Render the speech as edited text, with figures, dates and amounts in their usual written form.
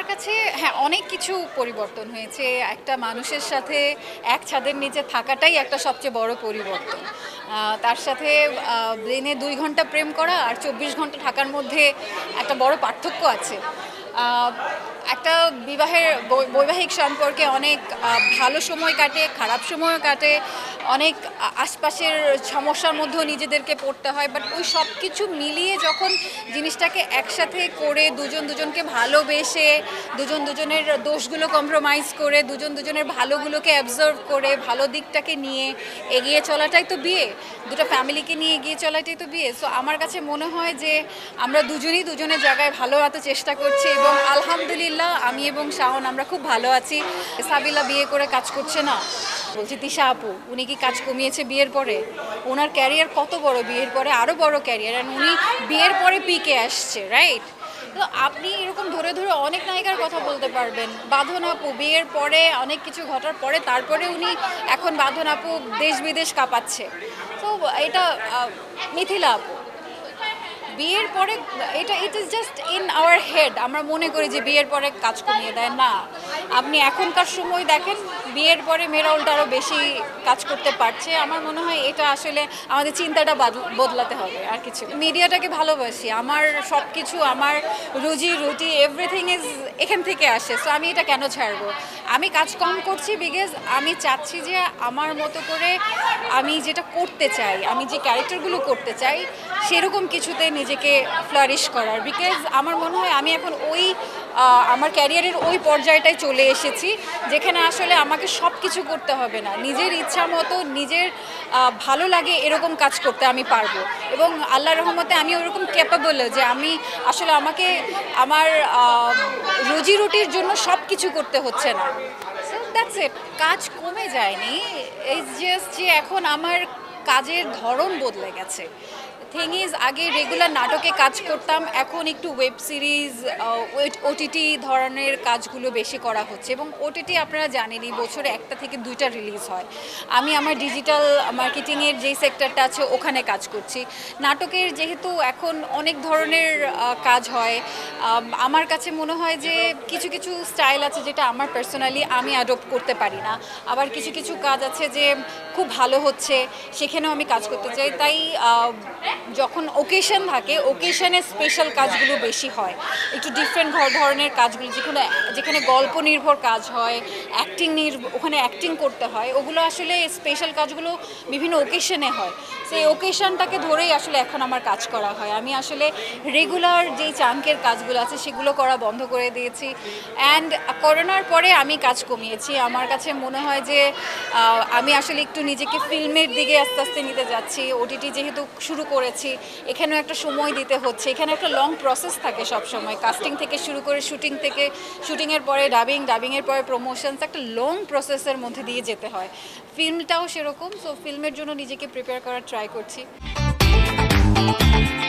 কাছে হ্যাঁ অনেক কিছু পরিবর্তন হয়েছে। একটা মানুষের সাথে এক ছাদের নিচে থাকাটাই একটা সবচেয়ে বড় পরিবর্তন। তার সাথে দিনে 2 ঘন্টা প্রেম করা আর 24 ঘন্টা থাকার মধ্যে একটা বড় পার্থক্য আছে। একটা বৈবাহিক সম্পর্কে অনেক ভালো সময় কাটে, খারাপ সময়ও কাটে, অনেক আশপাশের সমস্যার মধ্যেও নিজেদেরকে পড়তে হয়। বাট ওই সব কিছু মিলিয়ে যখন জিনিসটাকে একসাথে করে দুজন দুজনকে ভালোবেসে দুজন দুজনের দোষগুলো কম্প্রোমাইজ করে দুজন দুজনের ভালোগুলোকে অ্যাবজর্ভ করে ভালো দিকটাকে নিয়ে এগিয়ে চলাটাই তো বিয়ে, দুটো ফ্যামিলিকে নিয়ে এগিয়ে চলাটাই তো বিয়ে। সো আমার কাছে মনে হয় যে আমরা দুজনই দুজনের জায়গায় ভালো হতে চেষ্টা করছি এবং আলহামদুলিল্লাহ আমি এবং শাওন আমরা খুব ভালো আছি। সাবিলা বিয়ে করে কাজ করছে না, বলছি তিশা আপু উনি কি কাজ কমিয়েছে বিয়ের পরে? ওনার ক্যারিয়ার কত বড়, বিয়ের পরে আরও বড় ক্যারিয়ার, আর উনি বিয়ের পরে পিকে আসছে, রাইট? তো আপনি এরকম ধরে ধরে অনেক নায়িকার কথা বলতে পারবেন। বাঁধন আপু বিয়ের পরে অনেক কিছু ঘটার পরে তারপরে উনি এখন বাঁধন আপু দেশ বিদেশ কাঁপাচ্ছে। তো এটা মিথিলা আপু বিয়ের পরে it is just in our head. আমরা মনে করি যে বিয়ের পরে কাজ কমিয়ে দেয় না। আপনি এখনকার সময় দেখেন বিয়ের পরে মেয়েরা উল্টো আরও বেশি কাজ করতে পারছে। আমার মনে হয় এটা আসলে আমাদের চিন্তাটা বদলাতে হবে, আর কিছু। মিডিয়াটাকে ভালোবাসি, আমার সব কিছু, আমার রুজি রুটি এভরিথিং ইজ এখান থেকে আসে। সো আমি এটা কেন ছাড়বো? আমি কাজ কম করছি বিকজ আমি চাচ্ছি যে আমার মতো করে আমি যেটা করতে চাই, আমি যে ক্যারেক্টারগুলো করতে চাই সেরকম কিছুতে নিজেকে ফ্লারিশ করার। বিকজ আমার মনে হয় আমি এখন আমার ক্যারিয়ারের ওই পর্যায়টায় চলে এসেছি যেখানে আসলে আমাকে সব কিছু করতে হবে না, নিজের ইচ্ছা মতো নিজের ভালো লাগে এরকম কাজ করতে আমি পারবো। এবং আল্লাহর রহমতে আমি ওরকম ক্যাপাবল যে আমি আসলে আমাকে আমার রুজি রুটির জন্য সব কিছু করতে হচ্ছে না। So that's it. কাজ কমে যায়নি, এই জাস্ট যে এখন আমার কাজের ধরন বদলে গেছে। থিং ইজ আগে রেগুলার নাটকে কাজ করতাম, এখন একটু ওয়েব সিরিজ ওটিটি ধরনের কাজগুলো বেশি করা হচ্ছে। এবং ওটিটি আপনারা জানেনই বছরে 1টা থেকে 2টা রিলিজ হয়। আমি আমার ডিজিটাল মার্কেটিংয়ের যেই সেক্টরটা আছে ওখানে কাজ করছি। নাটকের যেহেতু এখন অনেক ধরনের কাজ হয়, আমার কাছে মনে হয় যে কিছু কিছু স্টাইল আছে যেটা আমার পার্সোনালি আমি অ্যাডপ্ট করতে পারি না। আবার কিছু কিছু কাজ আছে যে খুব ভালো হচ্ছে, সেখানেও আমি কাজ করতে চাই। তাই যখন ওকেশন থাকে ওকেশনে স্পেশাল কাজগুলো বেশি হয়, একটু ডিফারেন্ট ধরনের কাজগুলো, যেখানে গল্প নির্ভর কাজ হয়, ওখানে অ্যাক্টিং করতে হয়, ওগুলো আসলে স্পেশাল কাজগুলো বিভিন্ন ওকেশনে হয়। সেই ওকেশনটাকে ধরেই আসলে এখন আমার কাজ করা হয়। আমি আসলে রেগুলার যেই চাঙ্কের কাজগুলো আছে সেগুলো করা বন্ধ করে দিয়েছি। অ্যান্ড করোনার পরে আমি কাজ কমিয়েছি। আমার কাছে মনে হয় যে আমি আসলে একটু নিজেকে ফিল্মের দিকে আস্তে আস্তে নিতে যাচ্ছি। ওটিটি যেহেতু শুরু করেছি, এখানেও একটা সময় দিতে হচ্ছে। এখানে একটা লং প্রসেস থাকে সব সময়, কাস্টিং থেকে শুরু করে শুটিংয়ের পরে ডাবিংয়ের পরে প্রমোশনস, একটা লং প্রসেসের মধ্যে দিয়ে যেতে হয়। ফিল্মটাও সেরকম। সো ফিল্মের জন্য নিজেকে প্রিপেয়ার করার ট্রাই করছি।